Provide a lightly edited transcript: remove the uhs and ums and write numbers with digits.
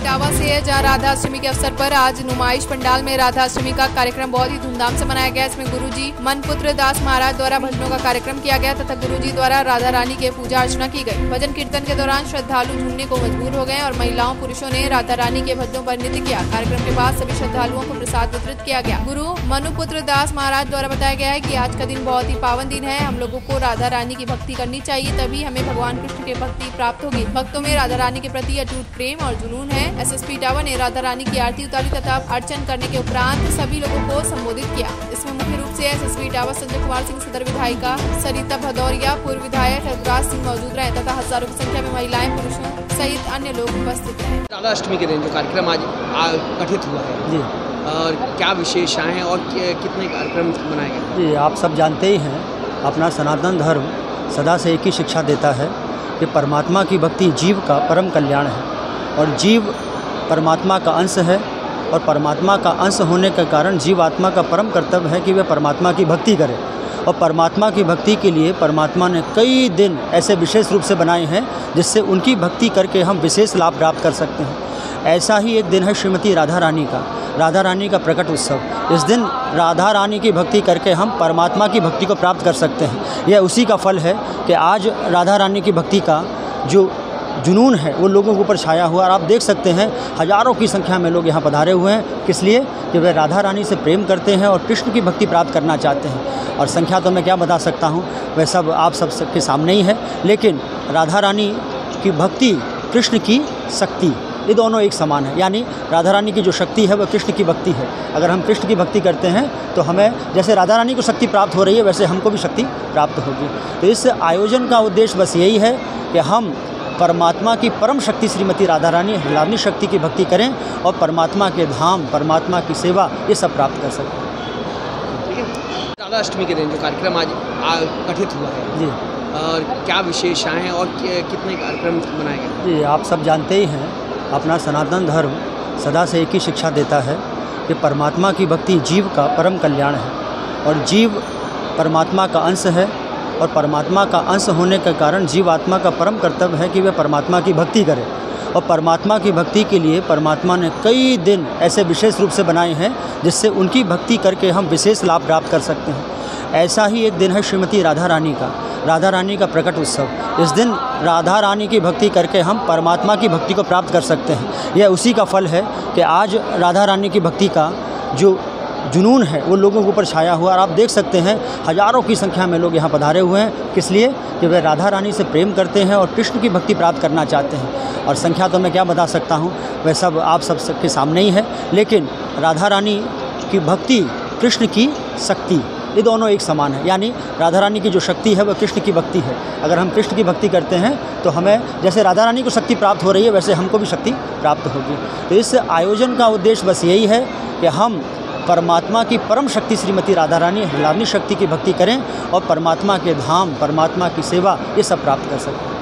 इटावा से है, जहां राधा अष्टमी के अवसर पर आज नुमाइश पंडाल में राधा अष्टमी का कार्यक्रम बहुत ही धूमधाम से मनाया गया। इसमें गुरुजी मनपुत्र दास महाराज द्वारा भजनों का कार्यक्रम किया गया तथा गुरुजी द्वारा राधा रानी के पूजा अर्चना की गई। भजन कीर्तन के दौरान श्रद्धालु झूमने को मजबूर हो गए और महिलाओं पुरुषों ने राधा रानी के भजनों पर नृत्य किया। कार्यक्रम के बाद सभी श्रद्धालुओं को प्रसाद वितरित किया गया। गुरु मनुपुत्र दास महाराज द्वारा बताया गया है कि आज का दिन बहुत ही पावन दिन है। हम लोगों को राधा रानी की भक्ति करनी चाहिए, तभी हमें भगवान कृष्ण की भक्ति प्राप्त होगी। भक्तों में राधा रानी के प्रति अटूट प्रेम और जुनून है। एसएसपी इटावा ने राधा रानी की आरती उतारी तथा अर्चन करने के उपरांत सभी लोगों को संबोधित किया। इसमें मुख्य रूप से एसएसपी इटावा संजय कुमार सिंह, सदर विधायिका सरिता भदौरिया, पूर्व विधायक रघुराज सिंह मौजूद रहे तथा हजारों की संख्या में महिलाएं पुरुषों सहित अन्य लोग उपस्थित रहे। राधा अष्टमी के दिन जो कार्यक्रम आज गठित हुआ है जी, और क्या विशेषताएं हैं और कितने कार्यक्रम मनाए गए? जी, आप सब जानते ही हैं, अपना सनातन धर्म सदा से एक ही शिक्षा देता है कि परमात्मा की भक्ति जीव का परम कल्याण है और जीव परमात्मा का अंश है और परमात्मा का अंश होने के कारण जीवात्मा का परम कर्तव्य है कि वह परमात्मा की भक्ति करे। और परमात्मा की भक्ति के लिए परमात्मा ने कई दिन ऐसे विशेष रूप से बनाए हैं जिससे उनकी भक्ति करके हम विशेष लाभ प्राप्त कर सकते हैं। ऐसा ही एक दिन है श्रीमती राधा रानी का प्रकट उत्सव। इस दिन राधा रानी की भक्ति करके हम परमात्मा की भक्ति को प्राप्त कर सकते हैं। यह उसी का फल है कि आज राधा रानी की भक्ति का जो जुनून है वो लोगों के ऊपर छाया हुआ। और आप देख सकते हैं हजारों की संख्या में लोग यहाँ पधारे हुए हैं। किस लिए? कि वे राधा रानी से प्रेम करते हैं और कृष्ण की भक्ति प्राप्त करना चाहते हैं। और संख्या तो मैं क्या बता सकता हूँ, वह सब आप सबके सामने ही है। लेकिन राधा रानी की भक्ति, कृष्ण की शक्ति, ये दोनों एक समान है। यानी राधा रानी की जो शक्ति है वह कृष्ण की भक्ति है। अगर हम कृष्ण की भक्ति करते हैं तो हमें जैसे राधा रानी को शक्ति प्राप्त हो रही है वैसे हमको भी शक्ति प्राप्त होगी। तो इस आयोजन का उद्देश्य बस यही है कि हम परमात्मा की परम शक्ति श्रीमती राधा रानी हृदयाग्नि शक्ति की भक्ति करें और परमात्मा के धाम, परमात्मा की सेवा, ये सब प्राप्त कर सकें। राधा अष्टमी के दिन जो कार्यक्रम आज गठित हुआ है जी, और क्या विशेषताएं हैं और कितने कार्यक्रम मनाए गए? जी, आप सब जानते ही हैं, अपना सनातन धर्म सदा से एक ही शिक्षा देता है कि परमात्मा की भक्ति जीव का परम कल्याण है और जीव परमात्मा का अंश है और परमात्मा का अंश होने के कारण जीवात्मा का परम कर्तव्य है कि वह परमात्मा की भक्ति करे। और परमात्मा की भक्ति के लिए परमात्मा ने कई दिन ऐसे विशेष रूप से बनाए हैं जिससे उनकी भक्ति करके हम विशेष लाभ प्राप्त कर सकते हैं। ऐसा ही एक दिन है श्रीमती राधा रानी का प्रकट उत्सव। इस दिन राधा रानी की भक्ति करके हम परमात्मा की भक्ति को प्राप्त कर सकते हैं। यह उसी का फल है कि आज राधा रानी की भक्ति का जो जुनून है वो लोगों के ऊपर छाया हुआ। और आप देख सकते हैं हजारों की संख्या में लोग यहाँ पधारे हुए हैं। किस लिए? कि वे राधा रानी से प्रेम करते हैं और कृष्ण की भक्ति प्राप्त करना चाहते हैं। और संख्या तो मैं क्या बता सकता हूँ, वह सब आप सबके सामने ही है। लेकिन राधा रानी की भक्ति, कृष्ण की शक्ति, ये दोनों एक समान है। यानी राधा रानी की जो शक्ति है वह कृष्ण की भक्ति है। अगर हम कृष्ण की भक्ति करते हैं तो हमें जैसे राधा रानी को शक्ति प्राप्त हो रही है वैसे हमको भी शक्ति प्राप्त होगी। तो इस आयोजन का उद्देश्य बस यही है कि हम परमात्मा की परम शक्ति श्रीमती राधा रानी हृदयाग्नि शक्ति की भक्ति करें और परमात्मा के धाम, परमात्मा की सेवा, ये सब प्राप्त कर सकें।